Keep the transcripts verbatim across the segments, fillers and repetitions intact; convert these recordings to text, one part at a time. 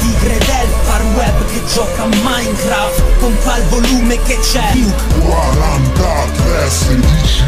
tigre del far web che gioca a Minecraft, pompa il volume che c'è. quarantatré sedici.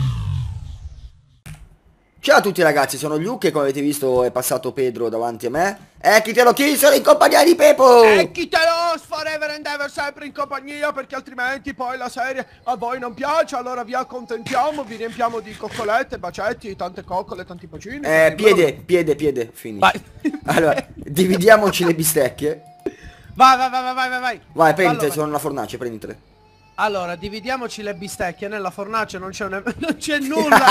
Ciao a tutti ragazzi, sono Luke e come avete visto è passato Pedro davanti a me. E chi te lo chi sono in compagnia di Pepo! E chi te lo forever and ever sempre in compagnia, perché altrimenti poi la serie a voi non piace. Allora vi accontentiamo, vi riempiamo di coccolette, bacetti, tante coccole, tanti bacini. Eh, piede, piede, piede, fini. Vai. Allora, dividiamoci le bistecche. Vai, vai, vai, vai, vai, vai. Vai, prendite, Allora. sono una fornace, prenditele. Allora, dividiamoci le bistecche. Nella fornace non c'è non c'è nulla.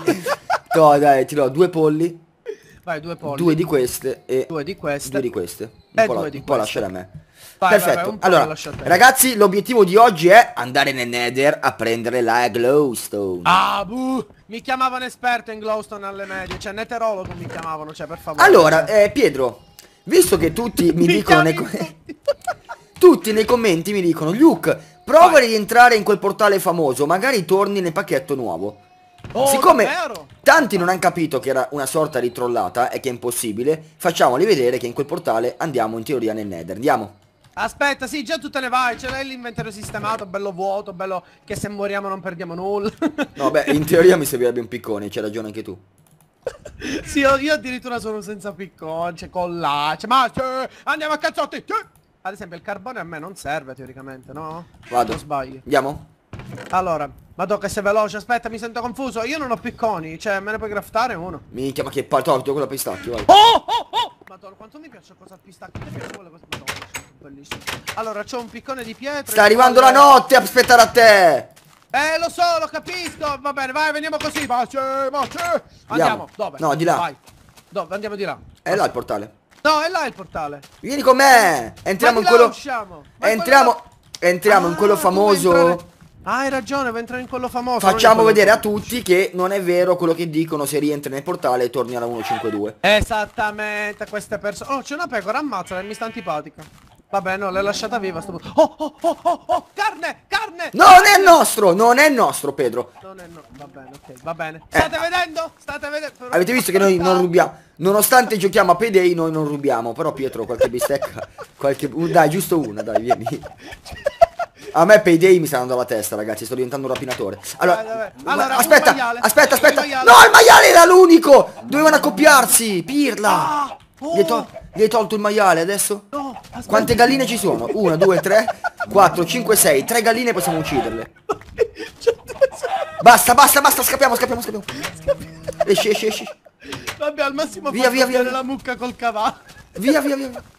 No, dai, ti do due polli. Vai, due polli. Due di queste e Due di queste. due di queste. E Un po', due la, di un po' queste. lasciare a me. Vai, Perfetto. vai, vai, un po' allora, lo lascio a te. ragazzi, l'obiettivo di oggi è andare nel Nether a prendere la glowstone. Ah, buh. Mi chiamavano esperto in glowstone alle medie. Cioè, neterologo mi chiamavano, cioè, per favore. Allora, eh, Pietro, visto che tutti mi, Mi dicono nei chiami commenti, tutti nei commenti mi dicono, Luke, prova Vai. a rientrare in quel portale famoso, magari torni nel pacchetto nuovo. Oh, Siccome davvero? tanti non hanno capito che era una sorta di trollata e che è impossibile, facciamoli vedere che in quel portale andiamo in teoria nel Nether. Andiamo. Aspetta, sì, già tu te ne vai. Ce l'hai l'inventario sistemato, bello vuoto, bello che se moriamo non perdiamo nulla. No, beh, in teoria mi servirebbe un piccone, c'hai ragione anche tu. Sì, io, io addirittura sono senza piccone, c'è collace, ma c'è, andiamo a cazzotti. C'è. Ad esempio il carbone a me non serve teoricamente, no? Vado. Non sbaglio. Andiamo? Allora, madò che sei veloce, aspetta, mi sento confuso. Io non ho picconi, cioè me ne puoi craftare uno? Minchia, ma che palle, tolto quello a pistacchio, vai. Oh, oh, oh! Madonna, quanto mi piace cosa al pistacchio. Mi piace quelle cose, madonna, sono bellissimo. Allora, c'ho un piccone di pietra. Sta arrivando la notte a aspettare a te. Eh, lo so, lo capisco. Va bene, vai, veniamo così. Ma c'è, ma c'è. Andiamo, dove? No, di là. Vai. Dove? Andiamo di là. È là il portale. No, è là il portale. Vieni con me. Entriamo Ma in di là quello. usciamo. Ma in Entriamo. quello- Entriamo in Ah, quello tu vuoi famoso. entrare- Ah, hai ragione, vuoi entrare in quello famoso. non in Facciamo quello- vedere a tutti che non è vero quello che dicono, se rientri nel portale e torni alla centocinquantadue. Esattamente, queste persone. Oh, c'è una pecora, ammazzala, mi sta antipatica. Vabbè, no, l'hai lasciata viva sto punto. Oh, oh, oh, oh, oh, carne, carne. Non è nostro, non è nostro, Pedro. Non è no. Va bene, ok, va bene. Eh. State vedendo? State vedendo? Però- Avete visto che noi non rubiamo. Nonostante giochiamo a Payday noi non rubiamo. Però Pietro qualche bistecca. Qualche. uh, Dai, giusto una, dai, vieni. A me Payday mi sta andando alla testa, ragazzi, sto diventando un rapinatore. Allora, Dai, dai, ma- allora, un aspetta, maiale. aspetta, aspetta. Un maiale. No, il maiale era l'unico. Dovevano accoppiarsi, pirla. Ah, oh. Gli hai, tol- gli hai tolto il maiale adesso? No, aspetta. Quante galline ci sono? Una, due, tre, quattro, cinque, sei. Tre galline possiamo ucciderle. Basta, basta, basta, scappiamo, scappiamo, scappiamo. Esci, esci, esci. Vabbè, al massimo Via, fa via, via, scoppiare via. la mucca col cavallo. Via, via, via, via.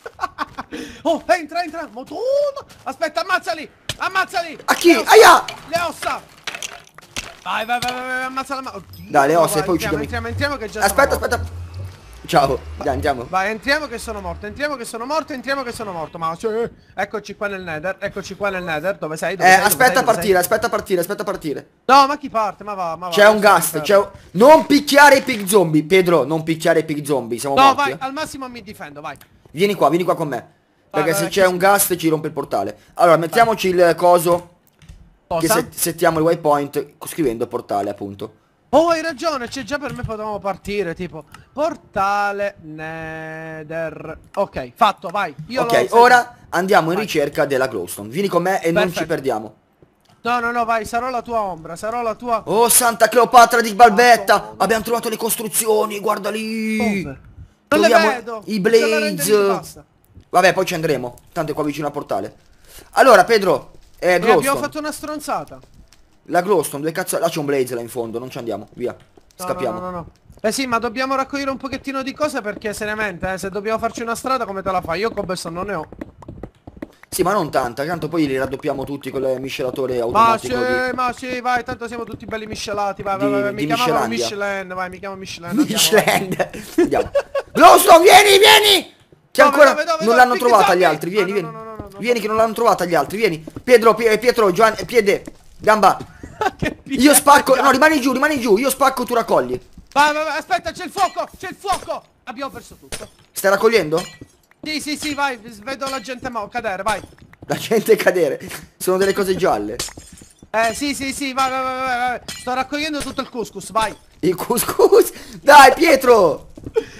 Oh, entra, entra. Madonna. Aspetta, ammazzali. Ammazzali. A chi? Le ossa. Aia! Le ossa. Vai, vai, vai, vai, vai, ammazza la. Oddio, Dai, le ossa e vai, poi entriamo, uccidimi. entriamo, entriamo che già Aspetta, sono morto. aspetta. Ciao, dai, andiamo. Vai, entriamo che sono morto, entriamo che sono morto, entriamo che sono morto. Ma sì. Eccoci qua nel Nether, eccoci qua nel Nether. Dove sei? Dove Eh, sei? Dove aspetta sei? a Dove partire, aspetta a partire, aspetta a partire. sei? No, ma chi parte? Ma va, ma va. C'è io un sono ghast, fermo. c'è un... Non picchiare i pig zombie, Pedro, non picchiare i pig zombie, siamo No, morti. vai, eh. al massimo mi difendo, vai. Vieni qua, vieni qua con me. Perché vai, se vai, c'è che un ghast ci rompe il portale. Allora, mettiamoci il coso che Cosa? set- settiamo il waypoint scrivendo portale, appunto. Oh, hai ragione, c'è già per me potevamo partire, tipo portale Nether. Ok, fatto, vai. Io Ok, lo- ora andiamo in Vai. ricerca della glowstone. Vieni con me e non ci Perfetto. perdiamo. No, no, no, vai, sarò la tua ombra, sarò la tua. Oh, Santa Cleopatra di Balbetta! Madonna. Abbiamo trovato le costruzioni, guarda lì! Dove? Non le Troviamo vedo. i Ce la rende di blaze. basta. Vabbè, poi ci andremo. Tanto è qua vicino al portale. Allora, Pedro, eh, E abbiamo glowstone. fatto una stronzata. La glowstone, dove cazzo... Là c'è un blaze là in fondo, non ci andiamo, via. No, Scappiamo. No, no, no, no. Eh sì, ma dobbiamo raccogliere un pochettino di cose perché seriamente, eh, se dobbiamo farci una strada come te la fai? Io cobblestone non ne ho. Sì, ma non tanta, tanto poi li raddoppiamo tutti con il miscelatore Ma sì, automatico di... ma sì, vai, tanto siamo tutti belli miscelati, vai, Di- vai, vai, di mi chiamavo Michelandia. Michelin, vai, mi chiamo Michelin. andiamo, Michelin. Andiamo. Glowstone, vieni, vieni! Che Dove, ancora dove, dove, non dove? l'hanno Picchi trovata zombie! gli altri, vieni, Ah, no, vieni. no, no, no, no, Vieni che non l'hanno trovata gli altri, vieni. Pietro, Pie- Pietro, Giovanni, piede, gamba. vai. Che Io spacco, picchia. no, rimani giù, rimani giù, io spacco, tu raccogli. Vai, vai, vai, aspetta, c'è il fuoco, c'è il fuoco. Abbiamo perso tutto. Stai raccogliendo? Sì, sì, sì, vai, vedo la gente mo cadere, vai. La gente cadere. Sono delle cose gialle. Eh, sì, sì, sì, vai, vai, vai, vai, vai. Sto raccogliendo tutto il couscous, vai. Il couscous. Dai, Pietro. E dai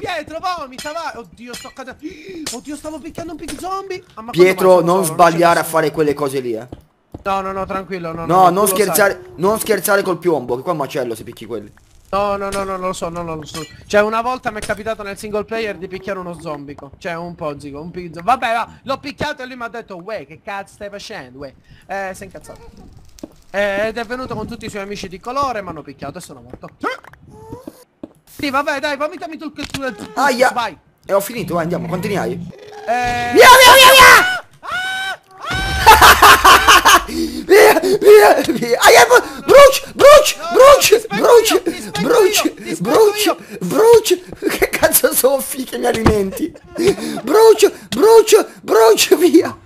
Pietro, vomita, vai. Oddio, sto cadendo. Oddio, stavo picchiando un pig zombie. Ah, ma Pietro, quando mai non sono solo? sbagliare a c'è fare quelle cose lì, eh. No, no, no, tranquillo, no, No, no, non tu lo scherzare, non scherzare col piombo, che qua è un macello se picchi quelli. No, no, no, no, non lo so, no, non lo so. Cioè, una volta mi è capitato nel single player di picchiare uno zombico. Cioè, un pozzico, un pizzo. Vabbè, va, l'ho picchiato e lui mi ha detto, uè, che cazzo stai facendo, uè. Eh, si è incazzato. Eh, ed è venuto con tutti i suoi amici di colore, mi hanno picchiato e sono morto. Sì, vabbè, dai, vomitami tu il tuo... Aia! Vai. E ho finito, vai, andiamo, quanti ne hai? Eh... Via, via, via, via! Via, via, via. Aia, bruci, bruci, bruci, bruci, bruci, bruci, bruci. Che cazzo soffi che mi alimenti? Brucio, brucio, brucio, via.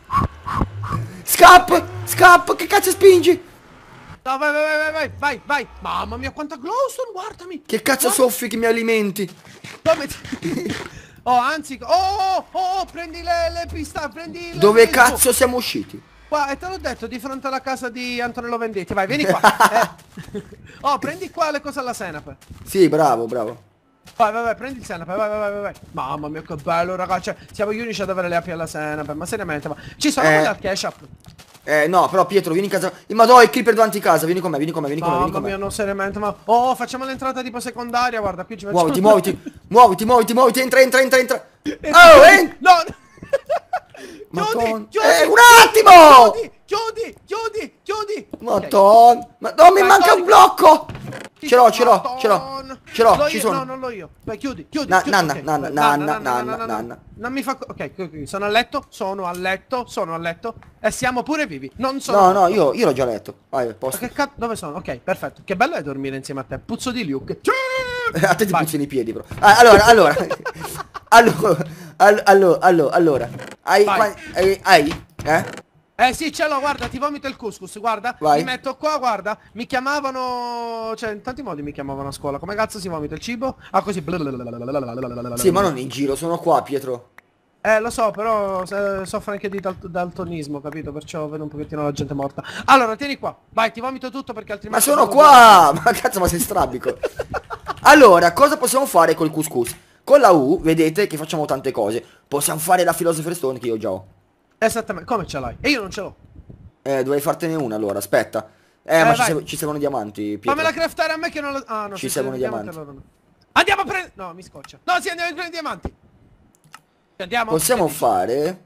Scappa, scappa, che cazzo spingi? No, vai, vai, vai, vai, vai, vai. Mamma mia, quanta glowstone, guardami. Che cazzo soffi che mi alimenti? Come ti... Oh, anzi, oh, oh, oh, oh, prendi le, le pista, prendi le... Dove le- cazzo siamo usciti? Qua, e te l'ho detto, di fronte alla casa di Antonello Vendetti, vai, vieni qua. eh. Oh, prendi qua le cose alla senape. Sì, bravo, bravo. Vai, vai, vai, prendi il senape, vai, vai, vai, vai. Mamma mia, che bello, ragazzi. Cioè, siamo gli unici ad avere le api alla senape, ma seriamente, ma... Ci sono Eh. quelle al cash up. Eh, no, però Pietro, vieni in casa. Ma no, il creeper davanti a casa, vieni con me, vieni con me, vieni con me, vieni Mamma con me. mia, non seriamente, ma... Oh, facciamo l'entrata tipo secondaria, guarda, qui ci facciamo... Muoviti, muoviti, muoviti, muoviti, muoviti, entra, entra, entra, entra. Oh, entra. No, no. Madonna. Chiudi, chiudi, Eh, un attimo! Chiudi, chiudi, chiudi, chiudi. Madonna. Ma no, mi Vai, manca torni. un blocco. Ce l'ho, ce l'ho, ce l'ho. Madonna. Ce l'ho, L'ho ci io, sono. No, non l'ho io. Vai, chiudi, chiudi, Na- chiudi. nanna, ok. nanna, Vai, nanna, nanna, nanna. Non mi fa... co- Ok, ok, ok, sono a letto, sono a letto, sono a letto. E siamo pure vivi. Non sono... No, no, morto. io, io l'ho già letto. Vai, a Ma posto. che cazzo... Dove sono? Ok, perfetto. Che bello è dormire insieme a te. Puzzo di Luke. A te ti Vai. puzzano i piedi, bro. Ah, allora, allora. allora, all- allora, allora, allora. Hai, Vai. qua- hai, hai? Eh? Eh sì, ce l'ho, guarda, ti vomito il couscous, guarda. Vai. Mi metto qua, guarda. Mi chiamavano... Cioè, in tanti modi mi chiamavano a scuola. Come cazzo si vomita il cibo? Ah, così. Sì, ma non in giro, sono qua, Pietro. Eh, lo so, però eh, soffro anche di dal daltonismo, capito? Perciò vedo un pochettino la gente morta. Allora, tieni qua. Vai, ti vomito tutto perché Ma altrimenti... sono sono qua! Ma cazzo, ma sei strabico. Allora, cosa possiamo fare col couscous? Con la U, vedete che facciamo tante cose. Possiamo fare la Philosopher's Stone che io già ho. Esattamente, come ce l'hai? E io non ce l'ho. Eh, dovrei fartene una allora, aspetta. Eh, Eh, ma ci, vai. serv- ci servono diamanti, Pietro. Fammela craftare a me che non lo... Ah, no, Ci se servono c'è il diamanti. diamante, allora no. Andiamo a prendere... No, mi scoccia. No, sì, andiamo a prendere i diamanti. Andiamo. Possiamo Che dici? fare...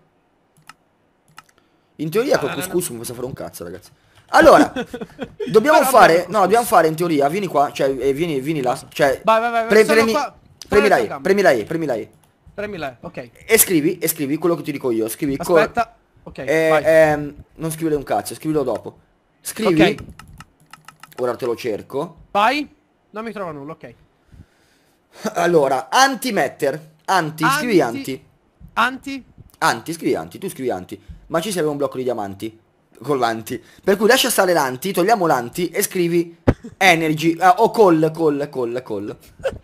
In teoria col No, no, no, couscous non possiamo fare un cazzo, ragazzi. Allora, dobbiamo Però fare... abbiamo il No, dobbiamo fare in teoria, vieni qua, cioè, eh, vieni, vieni là. Cioè, Vai, vai, vai, pre- sono premi, qua. premi la Sono E, alle premi la E, premi la E. tremila, ok. E scrivi, e scrivi quello che ti dico io. Scrivi co- Aspetta. Ok, eh, vai. ehm, non scrivere un cazzo, scrivilo dopo. Scrivi. Ok. Ora te lo cerco. Vai. Non mi trovo nulla, ok. Allora, antimetter. Anti, scrivi anti. Anti? Anti, scrivi anti, tu scrivi anti. Ma ci serve un blocco di diamanti. Con l'anti. Per cui lascia stare l'anti, togliamo l'anti e scrivi energy. Ah, o call, call, call, call.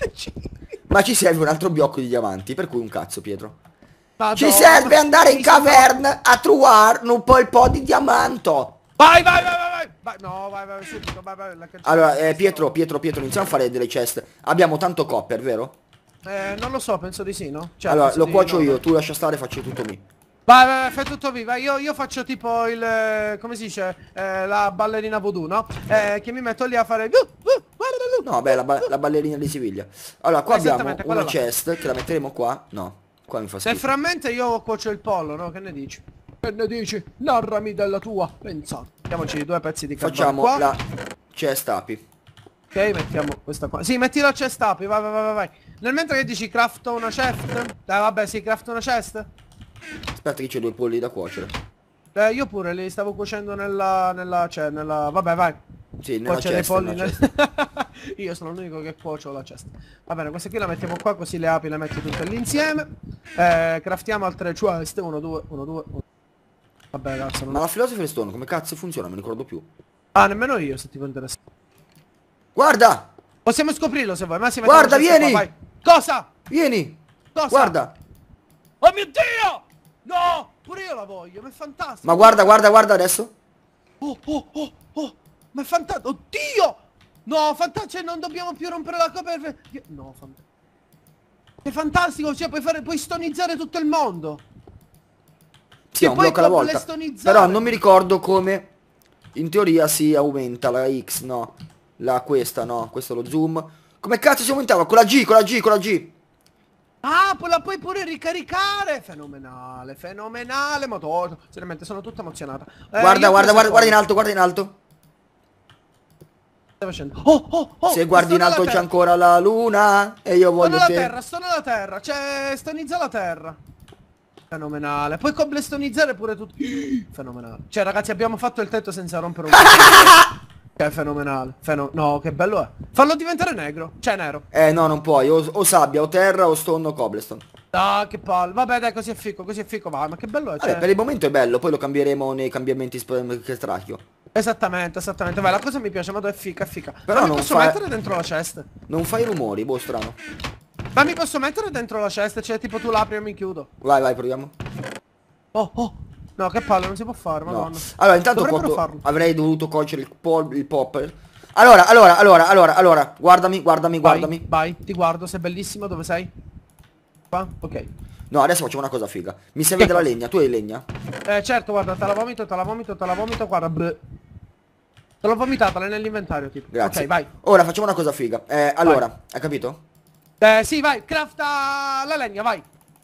Ma ci serve un altro blocco di diamanti. Per cui un cazzo, Pietro. Ci Madonna, serve andare in mi sa- caverna a trovare un po' il po' di diamanto. Vai, vai, vai, vai, vai. Vai, no, vai, vai, subito, vai, vai. la cancello. Allora, eh, Pietro, Pietro, Pietro, iniziamo a fare delle chest. Abbiamo tanto copper, vero? Eh, non lo so, penso di sì, no? Cioè, Allora, penso lo di- cuocio no, io, no. tu lascia stare, faccio tutto me. Vai, vai, vai, fai tutto viva. Io, io faccio tipo il... eh, come si dice? Eh, la ballerina voodoo, no? Eh, che mi metto lì a fare... Uh, uh, guarda, uh, No, beh, la, ba- la ballerina di Siviglia. Allora, qua abbiamo Esattamente, una quella là. chest che la metteremo qua. No, qua mi fa Se schifo. frammenta io cuocio il pollo, no? Che ne dici? Che ne dici? Narrami della tua pensata. Mettiamoci due pezzi di carbone Facciamo qua. la chest api. Ok, mettiamo questa qua. Sì, metti la chest up, vai, vai, vai, vai, vai. Nel mentre che dici crafto una chest? Dai, vabbè, sì, crafto una chest. Aspetta che c'ho due polli da cuocere. Eh, io pure li stavo cuocendo nella... nella... cioè, nella... vabbè, vai. Sì, nella Cuocere i chest, polli nella nel... chest. Io sono l'unico che cuocio la chest. Va bene, queste qui la mettiamo qua, così le api le metti tutte lì insieme. Eh, craftiamo altre chest. Uno, due, uno, due, uno. Vabbè, cazzo, non... Ma la Philosopher's Stone come cazzo funziona? Non mi ricordo più. Ah, nemmeno io, se ti può interessare. Guarda! Possiamo scoprirlo se vuoi, ma si Guarda, vieni! Vai. Cosa? Vieni! Cosa? Guarda! Oh mio Dio! No! Pure io la voglio, ma è fantastico. Ma guarda, guarda, guarda adesso! Oh, oh, oh, oh! Ma è fantastico! Oddio! No, fantastico, non dobbiamo più rompere la coperta. No, fantastico. È fantastico, cioè puoi fare, puoi stonizzare tutto il mondo. Sì, è un poi blocco alla con volta. l'estonizzare- Però non mi ricordo come in teoria si aumenta la X, no. La questa, no. Questo è lo zoom. Come cazzo si aumentava? Con la G, con la G, con la G. Ah, poi la puoi pure ricaricare. Fenomenale, fenomenale. Madonna, seriamente sono tutta emozionata. Eh, Guarda, io guarda, questa guarda, guarda in cosa- alto, guarda in alto. Stai facendo? Oh, oh, oh, Se guardi in sto alto nella c'è terra. ancora la luna. E io Sto voglio nella te. terra, sto nella terra. Cioè, stonizza la terra. Fenomenale. Puoi cobblestonizzare pure tutto. Fenomenale. Cioè, ragazzi, abbiamo fatto il tetto senza rompere un cazzo. Che è fenomenale. Feno... No, che bello è. Fallo diventare negro. Cioè, nero. Eh no, non puoi. O, o sabbia, o terra, o stone, o cobblestone. Ah, che palle. Vabbè, dai, così è fico, così è fico. Va, ma che bello è. Cioè... Vabbè, per il momento è bello. Poi lo cambieremo nei cambiamenti sp- che stracchio. Esattamente, esattamente. Vai, la cosa mi piace, ma è fica, è fica. Però ma mi non posso fa- mettere dentro la cesta? Non fai rumori, boh, strano. Ma mi posso mettere dentro la cesta? Cioè, tipo tu l'apri e mi chiudo. Vai, vai, proviamo. Oh, oh. No, che palle, non si può fare, No. madonna. Allora, intanto Dovrebbero quanto- farlo. avrei dovuto cogliere il, pol- il popper. Allora, allora, allora, allora, allora. Guardami, guardami, Vai, guardami. vai, ti guardo, sei bellissimo, dove sei? Qua? Ok. No, adesso facciamo una cosa figa. Mi serve Che della cosa? legna. Tu hai legna? Eh, certo, guarda, te la vomito, te la vomito, te la vomito, guarda, bleh. Te l'ho vomitata, l'hai nell'inventario, tipo. Grazie. Ok, vai. Ora facciamo una cosa figa. Eh, allora, hai capito? Eh, sì, vai, crafta la legna, vai.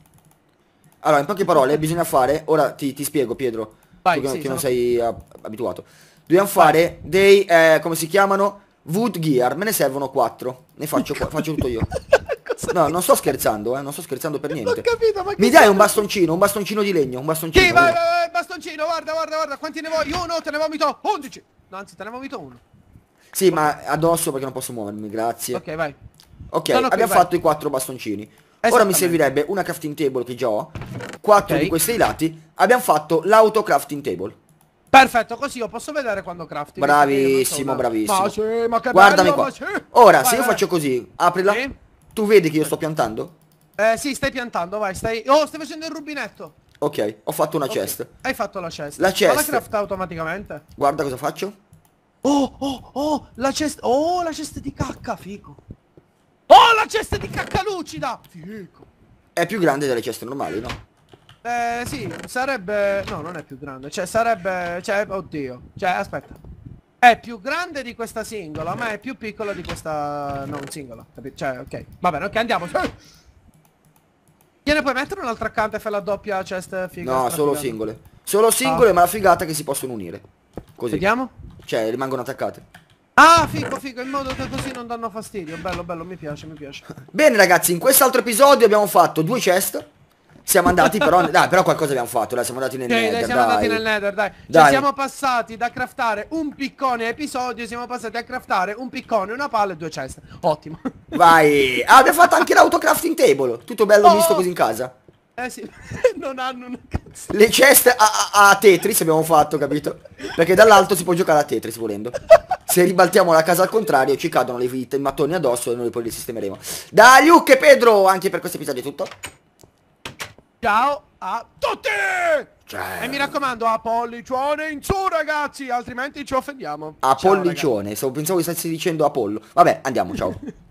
Allora, in poche parole, bisogna fare. Ora ti, ti spiego, Pietro. Vai, tu che, sì, che non sono- sei ab- abituato. Dobbiamo fare dei. Eh, come si chiamano? Wood gear. Me ne servono quattro. Ne faccio, qua- faccio tutto io. Cosa No, dici? non sto scherzando, eh. Non sto scherzando per Non ho niente. capito, ma che Mi dai un serve? bastoncino, un bastoncino di legno, un bastoncino. Sì, vai, uno. vai, vai, bastoncino, guarda, guarda, guarda, quanti ne vuoi? Uno, te ne vomito undici. No, anzi, te ne vomito uno. Sì, ma addosso perché non posso muovermi, grazie. Ok, vai. Ok, Sono qui, abbiamo vai. fatto i quattro bastoncini. Ora mi Esattamente. servirebbe una crafting table che già ho. Quattro Ok. di questi ai lati. Abbiamo fatto l'auto crafting table. Perfetto, così io posso vedere quando crafti. Bravissimo, bravissimo. Ma sì, ma che Guardami bello, qua. ma sì. Ora, Vai, se io vai. faccio così, aprila. Sì. Tu vedi che io sto piantando? Eh, sì, stai piantando, vai, stai... Oh, stai facendo il rubinetto. Ok, ho fatto una Ok, chest. hai fatto la cesta. La Ma chest. la crafta automaticamente. Guarda cosa faccio. Oh, oh, oh, la cesta... Oh, la cesta di cacca, fico. Oh, la cesta di cacca lucida. Fico. È più grande delle ceste normali, no? Eh, sì, sarebbe... No, non è più grande. Cioè, sarebbe... Cioè, oddio. Cioè, aspetta. È più grande di questa singola, ma è più piccola di questa... Non singola, capito? Cioè, ok. Va bene, ok, andiamo. Gliene puoi mettere un'altra accanto e fai la doppia chest figa? No, stra solo figata? singole. Solo singole, ma la figata è che si possono unire. Così. Vediamo? Cioè, rimangono attaccate. Ah, figo, figo, in modo che così non danno fastidio. Bello, bello, mi piace, mi piace. Bene ragazzi, in quest'altro episodio abbiamo fatto due chest. Siamo andati però... Dai, però qualcosa abbiamo fatto, dai, siamo andati nel Ok, nether, dai, siamo dai. andati nel nether, dai. Cioè, Dai. siamo passati da craftare un piccone a episodio, siamo passati a craftare un piccone, una palla e due ceste. Ottimo. Vai. Ah, abbiamo fatto anche l'autocrafting table. Tutto bello Oh. misto così in casa. Eh sì, non hanno una cazzo. Le ceste a, a- a Tetris abbiamo fatto, capito? Perché dall'alto si può giocare a Tetris volendo. Se ribaltiamo la casa al contrario ci cadono le vite, i mattoni addosso e noi poi li sistemeremo. Da Luke e Pedro, anche per questo episodio è tutto. Ciao a tutti! Ciao. E mi raccomando, a pollicione in su ragazzi, altrimenti ci offendiamo. Ciao, Apollicione, stavo- pensavo che stessi dicendo Apollo. Vabbè, andiamo, ciao.